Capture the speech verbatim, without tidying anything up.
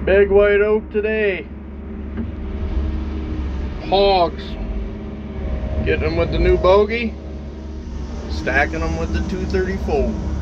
Big white oak today. Hogs. Getting them with the new bogey. Stacking them with the two thirty-four.